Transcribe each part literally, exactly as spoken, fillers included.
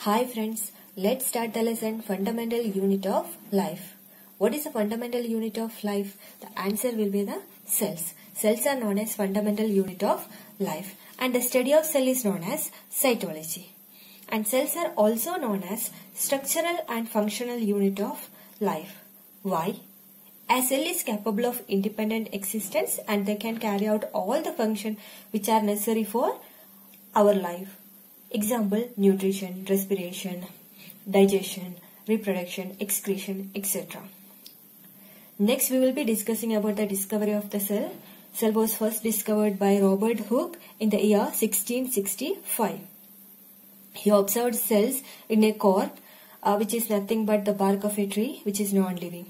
Hi friends, let's start the lesson fundamental unit of life. What is the fundamental unit of life? The answer will be the cells. Cells are known as fundamental unit of life and the study of cell is known as cytology. And cells are also known as structural and functional unit of life. Why? A cell is capable of independent existence and they can carry out all the functions which are necessary for our life. Example, nutrition, respiration, digestion, reproduction, excretion, et cetera. Next, we will be discussing about the discovery of the cell. Cell was first discovered by Robert Hooke in the year sixteen sixty-five. He observed cells in a cork, uh, which is nothing but the bark of a tree, which is non-living.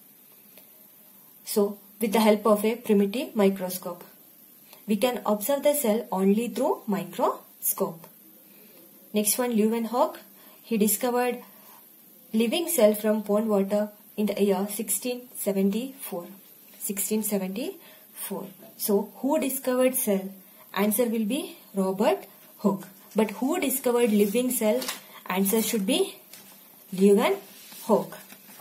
So, with the help of a primitive microscope, we can observe the cell only through microscope. Next one, Leeuwenhoek. He discovered living cell from pond water in the year sixteen seventy-four. sixteen seventy-four. So, who discovered cell? Answer will be Robert Hooke. But who discovered living cell? Answer should be Leeuwenhoek.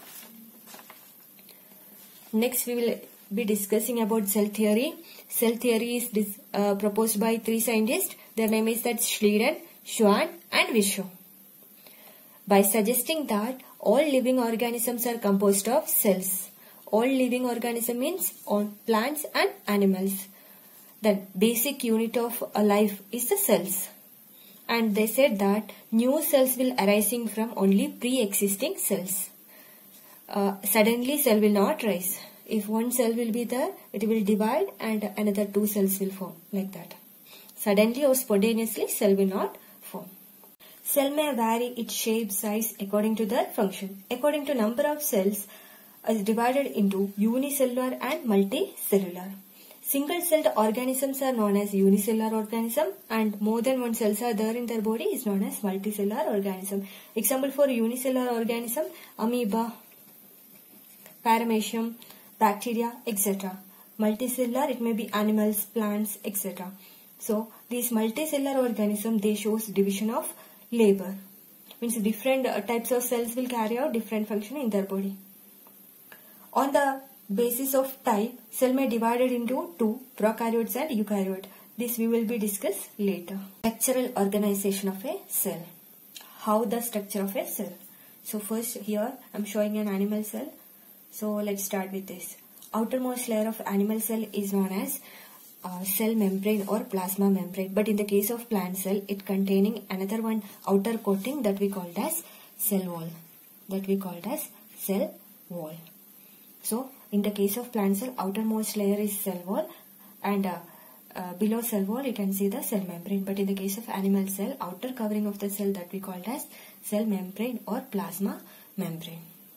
Next, we will be discussing about cell theory. Cell theory is dis, uh, proposed by three scientists. Their name is that Schleiden, Schwann and Virchow. By suggesting that all living organisms are composed of cells. All living organism means all plants and animals. The basic unit of a life is the cells. And they said that new cells will arising from only pre-existing cells. Uh, suddenly cell will not rise. If one cell will be there, it will divide and another two cells will form like that. Suddenly or spontaneously cell will not form. Cell may vary its shape, size according to their function. According to number of cells is divided into unicellular and multicellular. Single-celled organisms are known as unicellular organism and more than one cells are there in their body is known as multicellular organism. Example for unicellular organism, amoeba, paramecium, bacteria, et cetera. Multicellular, it may be animals, plants, et cetera. So, these multicellular organisms, they shows division of labor. Means different uh, types of cells will carry out different function in their body. On the basis of type, cell may be divided into two, prokaryotes and eukaryote. This we will be discuss later. Structural organization of a cell. How the structure of a cell. So first here I am showing an animal cell. So let's start with this. Outermost layer of animal cell is known as uh, cell membrane or plasma membrane. But in the case of plant cell, it containing another one outer coating that we called as cell wall. That we called as cell wall. So in the case of plant cell, outermost layer is cell wall and uh, uh, below cell wall you can see the cell membrane. But in the case of animal cell, outer covering of the cell that we called as cell membrane or plasma membrane.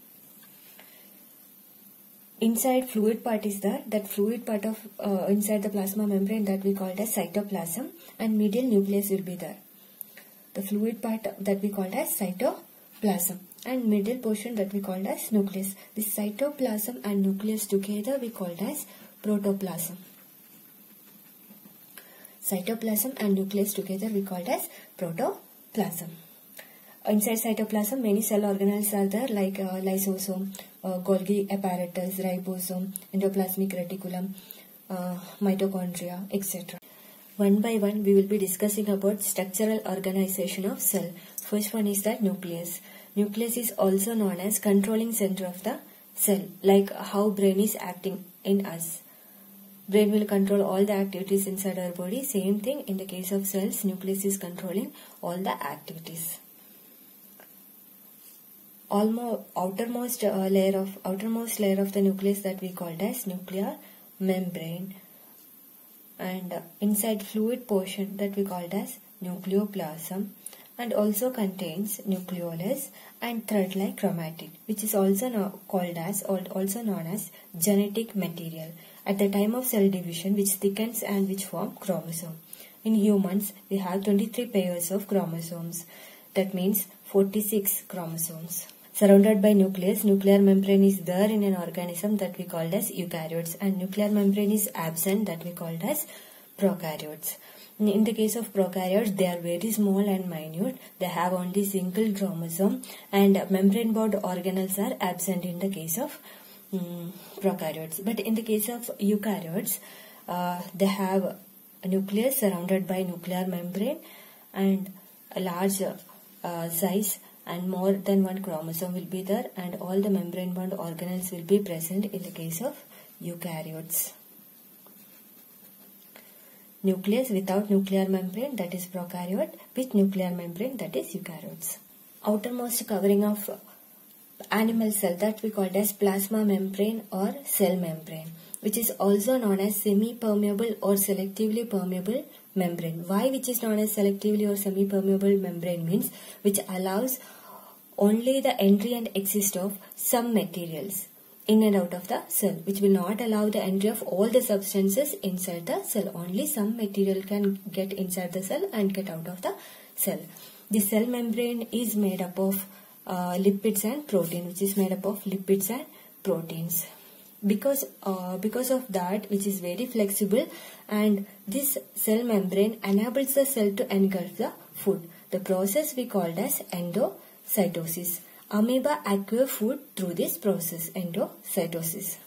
Inside fluid part is there. That fluid part of uh, inside the plasma membrane that we called as cytoplasm and medial nucleus will be there. The fluid part that we called as cytoplasm and middle portion that we called as nucleus. This cytoplasm and nucleus together we called as protoplasm. Cytoplasm and nucleus together we called as protoplasm. Inside cytoplasm, many cell organelles are there like uh, lysosome, uh, Golgi apparatus, ribosome, endoplasmic reticulum, uh, mitochondria, et cetera. One by one, we will be discussing about structural organization of cell. First one is that nucleus. Nucleus is also known as controlling center of the cell, like how brain is acting in us. Brain will control all the activities inside our body. Same thing in the case of cells, nucleus is controlling all the activities. Almost outermost uh, layer of outermost layer of the nucleus that we called as nuclear membrane, and uh, inside fluid portion that we called as nucleoplasm, and also contains nucleolus and thread-like chromatid, which is also no, called as also known as genetic material at the time of cell division, which thickens and which form chromosome. In humans, we have twenty-three pairs of chromosomes. That means forty-six chromosomes. Surrounded by nucleus, nuclear membrane is there in an organism that we called as eukaryotes, and nuclear membrane is absent that we called as prokaryotes. In the case of prokaryotes, they are very small and minute. They have only single chromosome, and membrane-bound organelles are absent in the case of um, prokaryotes. But in the case of eukaryotes, uh, they have a nucleus surrounded by nuclear membrane and a large uh, size, and more than one chromosome will be there, and all the membrane-bound organelles will be present in the case of eukaryotes. Nucleus without nuclear membrane, that is prokaryote. With nuclear membrane, that is eukaryotes. Outermost covering of animal cell, that we call as plasma membrane or cell membrane, which is also known as semi-permeable or selectively permeable membrane. Why which is known as selectively or semi-permeable membrane means which allows only the entry and exit of some materials in and out of the cell, which will not allow the entry of all the substances inside the cell. Only some material can get inside the cell and get out of the cell. The cell membrane is made up of uh, lipids and protein, which is made up of lipids and proteins. Because uh, because of that, which is very flexible, and this cell membrane enables the cell to engulf the food. The process we called as endocytosis. Amoeba acquire food through this process, endocytosis.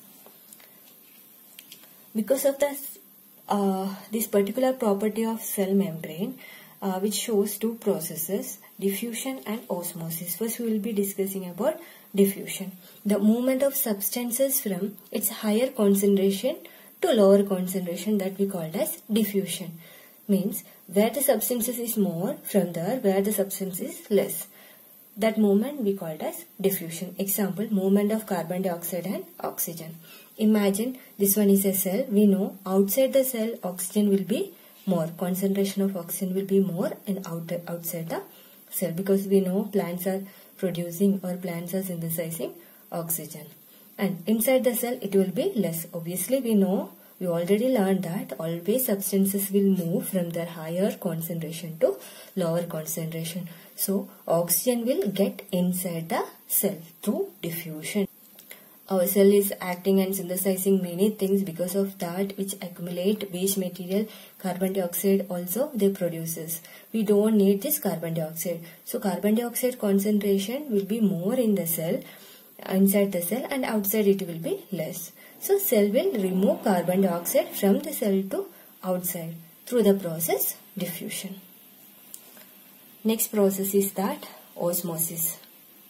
Because of this, uh, this particular property of cell membrane, uh, which shows two processes, diffusion and osmosis. First, we will be discussing about diffusion. The movement of substances from its higher concentration to lower concentration, that we called as diffusion. Means where the substances is more, from there where the substance is less. That movement we called as diffusion. Example, movement of carbon dioxide and oxygen. Imagine this one is a cell. We know outside the cell oxygen will be more. Concentration of oxygen will be more and out, outside the cell, because we know plants are producing or plants are synthesizing oxygen. And inside the cell it will be less. Obviously we know, we already learned that always substances will move from their higher concentration to lower concentration. So oxygen will get inside the cell through diffusion. Our cell is acting and synthesizing many things. Because of that, which accumulate waste material, carbon dioxide also they produces. We don't need this carbon dioxide. So carbon dioxide concentration will be more in the cell, inside the cell, and outside it will be less. So cell will remove carbon dioxide from the cell to outside through the process diffusion. Next process is that osmosis.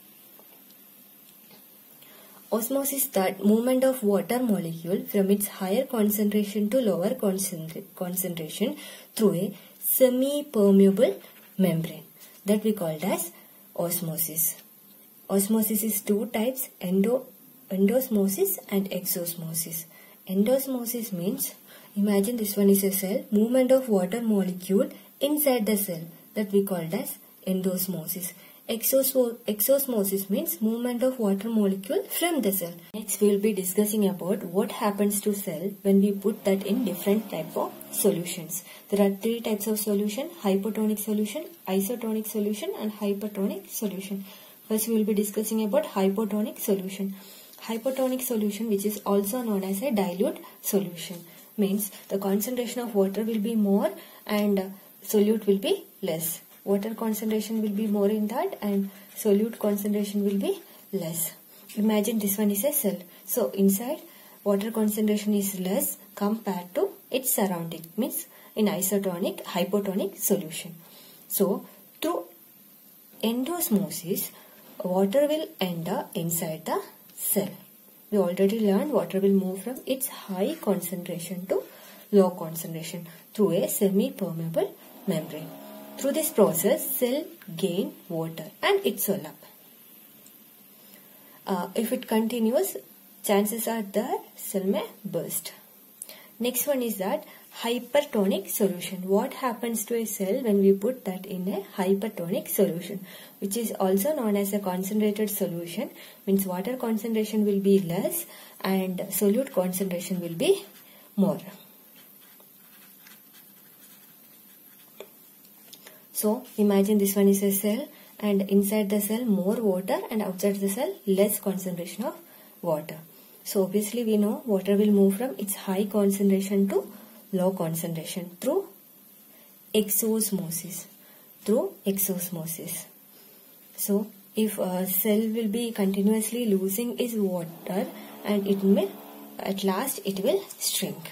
Osmosis, that movement of water molecule from its higher concentration to lower concentra concentration through a semi-permeable membrane, that we called as osmosis. Osmosis is two types, endo, endosmosis and exosmosis. Endosmosis means, imagine this one is a cell, movement of water molecule inside the cell, that we called as endosmosis. Exosmosis means movement of water molecule from the cell. Next we will be discussing about what happens to cell when we put that in different type of solutions. There are three types of solution: hypotonic solution, isotonic solution and hypertonic solution. First we will be discussing about hypotonic solution. Hypotonic solution, which is also known as a dilute solution, means the concentration of water will be more and solute will be less. Water concentration will be more in that and solute concentration will be less. Imagine this one is a cell. So inside water concentration is less compared to its surrounding, means in isotonic, hypotonic solution. So through endosmosis, water will enter inside the cell. We already learned water will move from its high concentration to low concentration through a semi-permeable membrane. Through this process, cell gain water and it swell up. Uh, if it continues, chances are that cell may burst. Next one is that hypertonic solution. What happens to a cell when we put that in a hypertonic solution, which is also known as a concentrated solution, means water concentration will be less and solute concentration will be more. So imagine this one is a cell and inside the cell more water and outside the cell less concentration of water. So obviously we know water will move from its high concentration to low concentration through exosmosis. Through exosmosis. So, if a cell will be continuously losing its water, and it will, at last, it will shrink.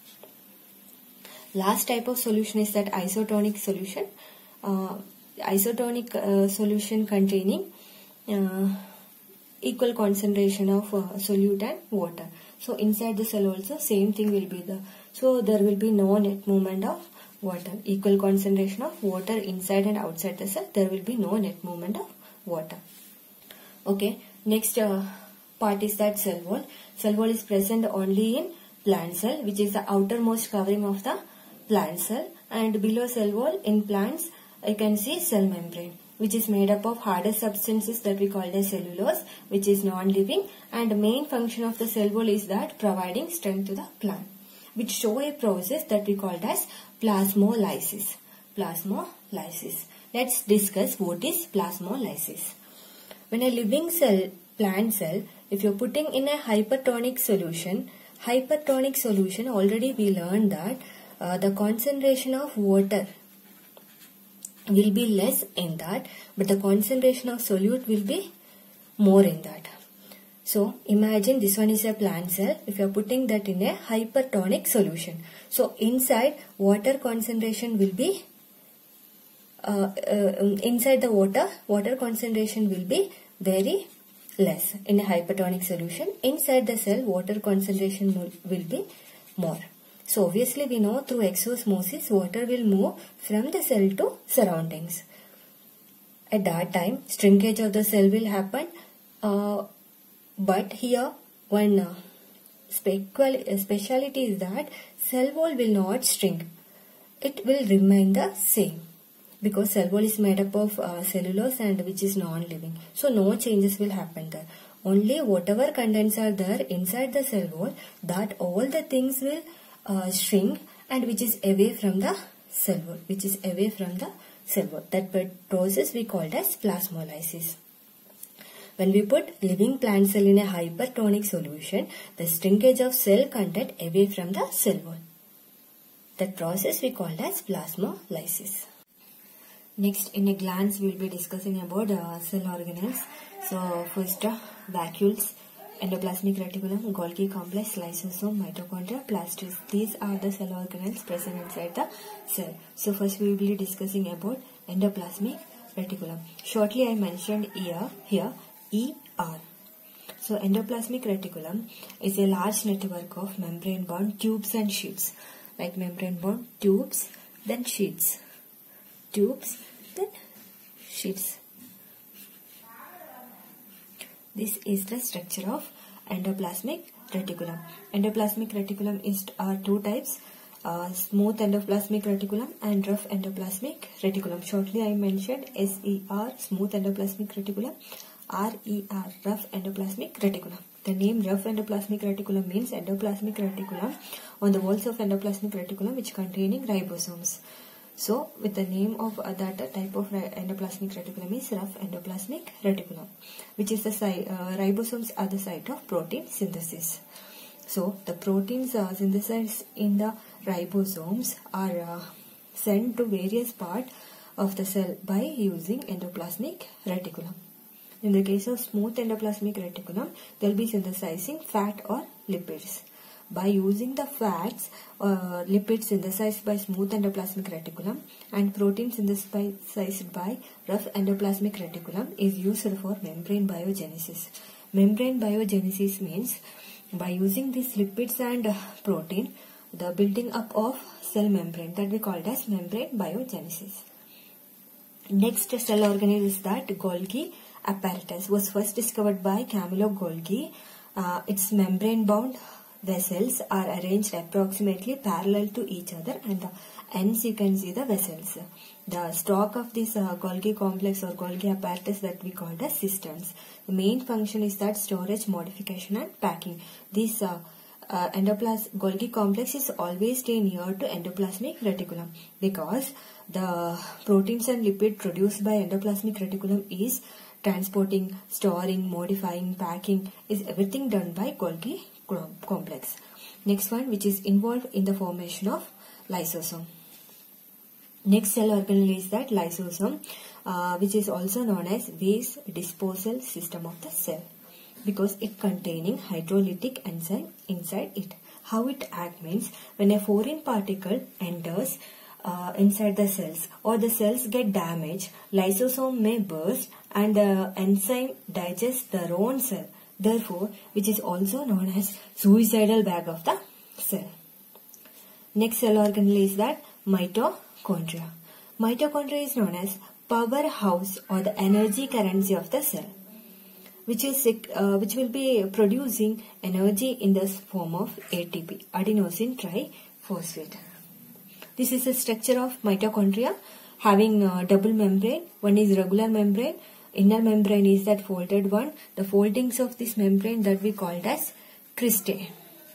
Last type of solution is that isotonic solution. Uh, isotonic uh, solution containing uh, equal concentration of uh, solute and water. So inside the cell also same thing will be there. So there will be no net movement of water. Equal concentration of water inside and outside the cell. There will be no net movement of water. Okay. Next uh, part is that cell wall. Cell wall is present only in plant cell, which is the outermost covering of the plant cell, and below cell wall in plants I can see cell membrane, which is made up of harder substances that we call as cellulose, which is non-living, and the main function of the cell wall is that providing strength to the plant, which show a process that we call as plasmolysis. Plasmolysis. Let's discuss what is plasmolysis. When a living cell, plant cell, if you're putting in a hypertonic solution, hypertonic solution already we learned that Uh, the concentration of water will be less in that, but the concentration of solute will be more in that. So imagine this one is a plant cell. If you are putting that in a hypertonic solution, so inside water concentration will be uh, uh, inside the water water concentration will be very less in a hypertonic solution. Inside the cell water concentration will be more. So obviously we know through exosmosis water will move from the cell to surroundings. At that time shrinkage of the cell will happen, uh, but here one uh, speciality is that cell wall will not shrink. It will remain the same because cell wall is made up of uh, cellulose and which is non-living. So no changes will happen there. Only whatever contents are there inside the cell wall, that all the things will Uh, shrink, and which is away from the cell wall, which is away from the cell wall. That process we called as plasmolysis. When we put living plant cell in a hypertonic solution, the shrinkage of cell content away from the cell wall. That process we called as plasmolysis. Next, in a glance, we will be discussing about uh, cell organelles. So first, uh, vacuoles, endoplasmic reticulum, Golgi complex, lysosome, mitochondria, blastocyst. These are the cell organelles present inside the cell. So first we will be discussing about endoplasmic reticulum. Shortly I mentioned here, here E R. So endoplasmic reticulum is a large network of membrane bound tubes and sheets. Like membrane bound tubes, then sheets. Tubes, then sheets. This is the structure of endoplasmic reticulum. Endoplasmic reticulum is are two types, uh, smooth endoplasmic reticulum and rough endoplasmic reticulum. Shortly I mentioned S E R, smooth endoplasmic reticulum, R E R, rough endoplasmic reticulum. The name rough endoplasmic reticulum means endoplasmic reticulum on the walls of endoplasmic reticulum which containing ribosomes. So, with the name of uh, that type of endoplasmic reticulum is rough endoplasmic reticulum, which is the site, uh, ribosomes are the site of protein synthesis. So, the proteins uh, synthesized in the ribosomes are uh, sent to various parts of the cell by using endoplasmic reticulum. In the case of smooth endoplasmic reticulum, they will be synthesizing fat or lipids. By using the fats, uh, lipids synthesized by smooth endoplasmic reticulum and protein synthesized by rough endoplasmic reticulum is used for membrane biogenesis. Membrane biogenesis means by using these lipids and uh, protein, the building up of cell membrane, that we call it as membrane biogenesis. Next cell organelle is that Golgi apparatus was first discovered by Camillo Golgi. Uh, its membrane bound vessels are arranged approximately parallel to each other, and the ends you can see the vessels. The stalk of this uh, Golgi complex or Golgi apparatus that we call as cisterns. The main function is that storage, modification and packing. This uh, uh, endoplas Golgi complex is always stay near to endoplasmic reticulum because the proteins and lipid produced by endoplasmic reticulum is transporting, storing, modifying, packing, is everything done by Golgi complex. Next one, which is involved in the formation of lysosome. Next cell organelle is that lysosome, uh, which is also known as waste disposal system of the cell, because it containing hydrolytic enzyme inside it. How it acts means, when a foreign particle enters uh, inside the cells or the cells get damaged, lysosome may burst and the enzyme digests their own cell. Therefore, which is also known as suicidal bag of the cell. Next cell organelle is that mitochondria. Mitochondria is known as powerhouse or the energy currency of the cell, which is uh, which will be producing energy in the form of A T P, adenosine triphosphate. This is the structure of mitochondria, having a double membrane. One is regular membrane, inner membrane is that folded one. The foldings of this membrane that we called as cristae,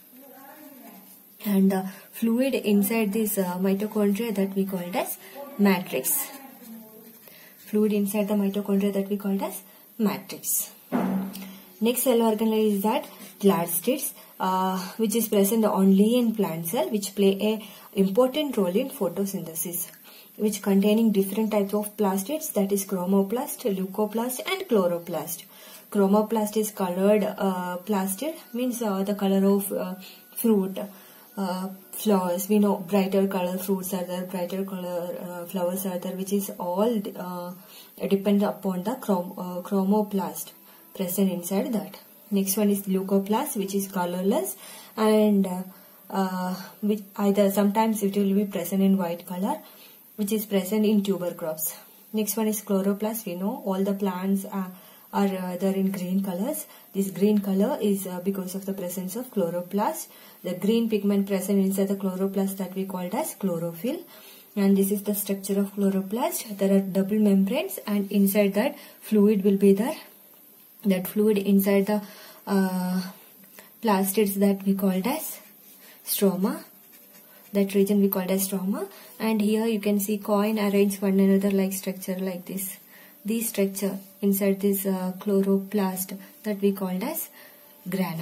and the fluid inside this uh, mitochondria that we called as matrix. Fluid inside the mitochondria that we called as matrix. Next cell organelle is that plastids, uh, which is present only in plant cell, which play a important role in photosynthesis, which containing different types of plastids, that is chromoplast, leucoplast and chloroplast. Chromoplast is colored uh, plastid, means uh, the color of uh, fruit. Uh, flowers, we know brighter color fruits are there, brighter color uh, flowers are there, which is all uh, depend upon the chrom uh, chromoplast present inside that. Next one is leucoplast, which is colorless, and uh, uh, which either sometimes it will be present in white color, which is present in tuber crops. Next one is chloroplast. We know all the plants are, are uh, there in green colors. This green color is uh, because of the presence of chloroplast. The green pigment present inside the chloroplast that we called as chlorophyll. And this is the structure of chloroplast. There are double membranes, and inside that fluid will be there. That fluid inside the uh, plastids that we called as stroma. That region we called as stroma. And here you can see coin arranged one another like structure like this. This structure inside this uh, chloroplast that we called as grana.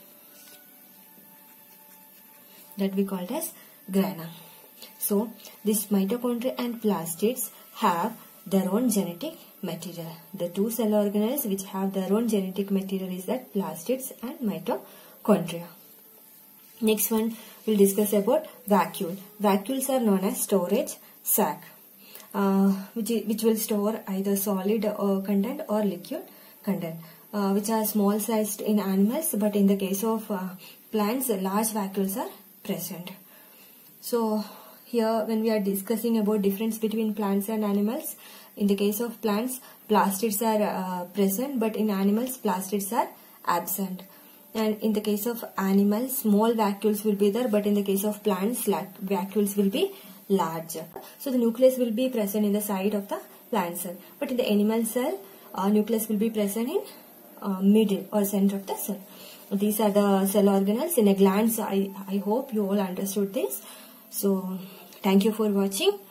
That we called as grana. So this mitochondria and plastids have their own genetic material. The two cell organelles which have their own genetic material is that plastids and mitochondria. Next one we'll discuss about vacuole. Vacuoles are known as storage sac, uh, which, which will store either solid uh, content or liquid content, uh, which are small sized in animals, but in the case of uh, plants, large vacuoles are present. So here when we are discussing about difference between plants and animals, in the case of plants, plastids are uh, present, but in animals, plastids are absent. And in the case of animals, small vacuoles will be there, but in the case of plants, vacuoles will be larger. So the nucleus will be present in the side of the plant cell, but in the animal cell, uh, nucleus will be present in uh, middle or center of the cell. These are the cell organelles. In a glance, I, I hope you all understood this. So thank you for watching.